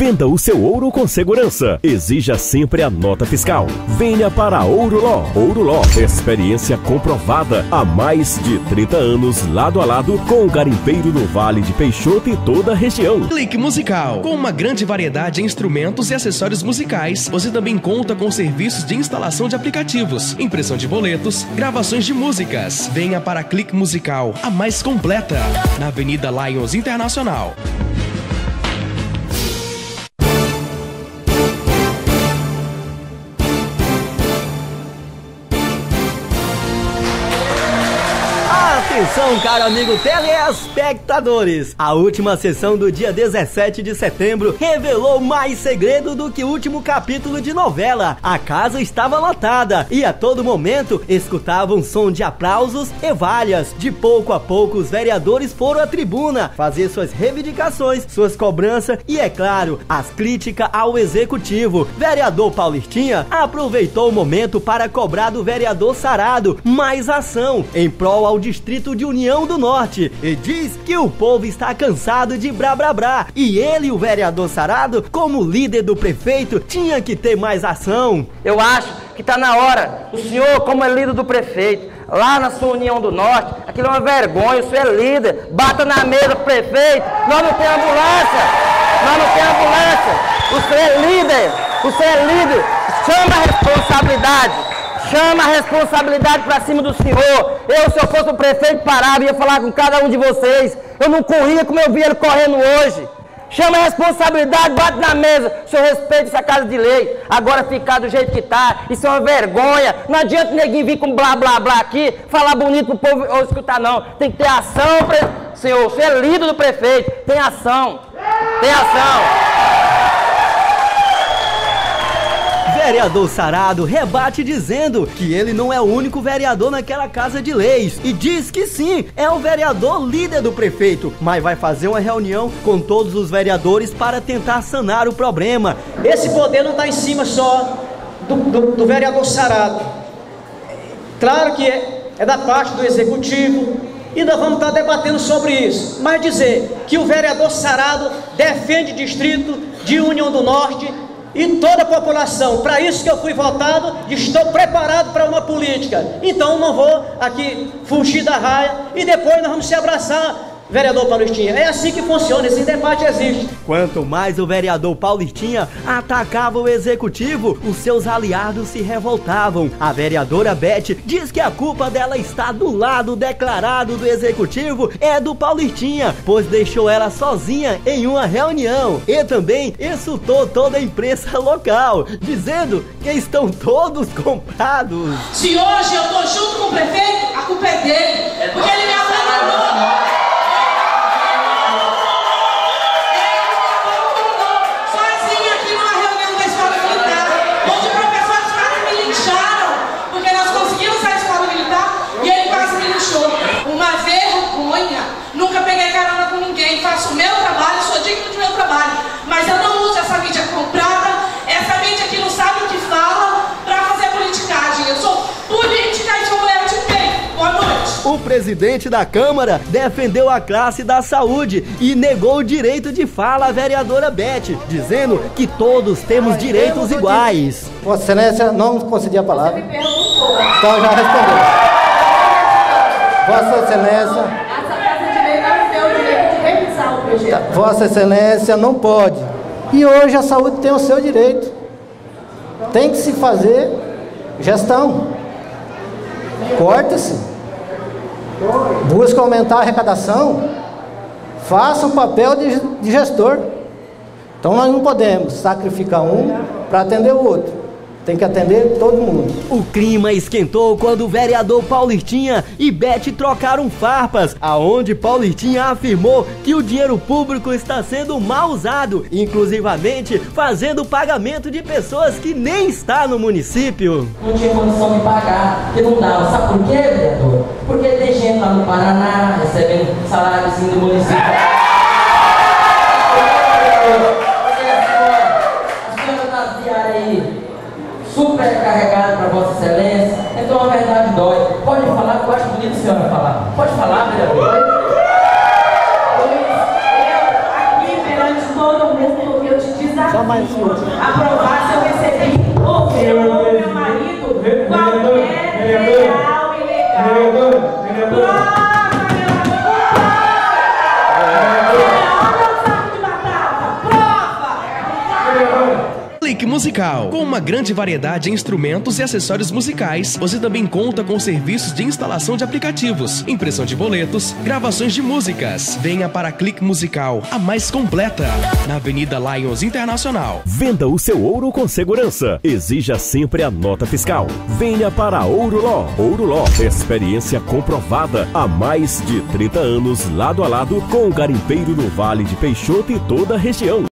Venda o seu ouro com segurança. Exija sempre a nota fiscal. Venha para Ouro-Ló. Ouro-Ló, experiência comprovada há mais de 30 anos, lado a lado com o garimpeiro no Vale de Peixoto e toda a região. Clique Musical. Com uma grande variedade de instrumentos e acessórios musicais, você também conta com serviços de instalação de aplicativos, impressão de boletos, gravações de músicas. Venha para a Clique Musical, a mais completa, na Avenida Lions Internacional. Atenção, caro amigo telespectadores! A última sessão do dia 17 de setembro revelou mais segredo do que o último capítulo de novela. A casa estava lotada e a todo momento escutavam som de aplausos e valhas. De pouco a pouco os vereadores foram à tribuna fazer suas reivindicações, suas cobranças e, é claro, as críticas ao executivo. Vereador Paulistinha aproveitou o momento para cobrar do vereador Sarado mais ação em prol ao distrito de União do Norte e diz que o povo está cansado de brá brá brá e ele, o vereador Sarado, como líder do prefeito, tinha que ter mais ação. Eu acho que está na hora, o senhor, como é líder do prefeito, lá na sua União do Norte, aquilo é uma vergonha, o senhor é líder, bata na mesa pro prefeito, nós não temos ambulância, o senhor é líder, chama a responsabilidade. Chama a responsabilidade pra cima do senhor. Eu, se eu fosse o prefeito, parava e ia falar com cada um de vocês. Eu não corria como eu vi ele correndo hoje. Chama a responsabilidade, bate na mesa. O senhor respeita essa casa de lei. Agora ficar do jeito que tá, isso é uma vergonha. Não adianta ninguém vir com blá blá blá aqui, falar bonito pro povo ou escutar não. Tem que ter ação, senhor. O senhor é líder do prefeito. Tem ação. Tem ação. Vereador Sarado rebate dizendo que ele não é o único vereador naquela casa de leis e diz que sim, é o vereador líder do prefeito, mas vai fazer uma reunião com todos os vereadores para tentar sanar o problema. Esse poder não está em cima só do vereador Sarado. Claro que é da parte do executivo e nós vamos estar debatendo sobre isso, mas dizer que o vereador Sarado defende o distrito de União do Norte e toda a população, para isso que eu fui votado, estou preparado para uma política, então não vou aqui fugir da raia e depois nós vamos se abraçar, vereador Paulistinha. É assim que funciona, esse debate existe. Quanto mais o vereador Paulistinha atacava o executivo, os seus aliados se revoltavam. A vereadora Beth diz que a culpa dela está do lado declarado do executivo é do Paulistinha, pois deixou ela sozinha em uma reunião e também insultou toda a imprensa local, dizendo que estão todos comprados. Se hoje eu tô junto com o prefeito, a culpa é dele, porque ele me abandonou. Nunca peguei carona com ninguém, faço o meu trabalho, sou digno do meu trabalho, mas eu não uso essa mídia comprada, essa mídia que não sabe o que fala, para fazer politicagem. Eu sou política e sou mulher de bem. Boa noite. O presidente da Câmara defendeu a classe da saúde e negou o direito de fala à vereadora Beth, dizendo que todos temos direitos iguais. Vossa Excelência não concedi a palavra. Você me perguntou. Então já respondeu. Vossa Excelência... Vossa Excelência não pode. E hoje a saúde tem o seu direito. Tem que se fazer gestão. Corta-se. Busca aumentar a arrecadação. Faça o papel de gestor. Então nós não podemos sacrificar um para atender o outro. Tem que atender todo mundo. O clima esquentou quando o vereador Paulistinha e Beth trocaram farpas, aonde Paulistinha afirmou que o dinheiro público está sendo mal usado, inclusivamente fazendo pagamento de pessoas que nem está no município. Não tinha condição de pagar, porque não dava. Sabe por quê, vereador? Porque tem gente lá no Paraná recebendo saláriozinho do município. Super carregado para Vossa Excelência, então a verdade dói. Pode falar, que eu acho bonito a senhora falar. Pode falar, vereador. Eu aqui perante todo o mundo eu te desafio. aprovar mais esse outro. Aprovar se eu recebi ou meu marido qualquer real ilegal. Prova, meu amor! Olha o saco de batata! Prova! Clique Musical. Com uma grande variedade de instrumentos e acessórios musicais, você também conta com serviços de instalação de aplicativos, impressão de boletos, gravações de músicas. Venha para a Clique Musical, a mais completa, na Avenida Lions Internacional. Venda o seu ouro com segurança. Exija sempre a nota fiscal. Venha para a Ouro Ló. Ouro Ló, experiência comprovada há mais de 30 anos, lado a lado com o garimpeiro no Vale de Peixoto e toda a região.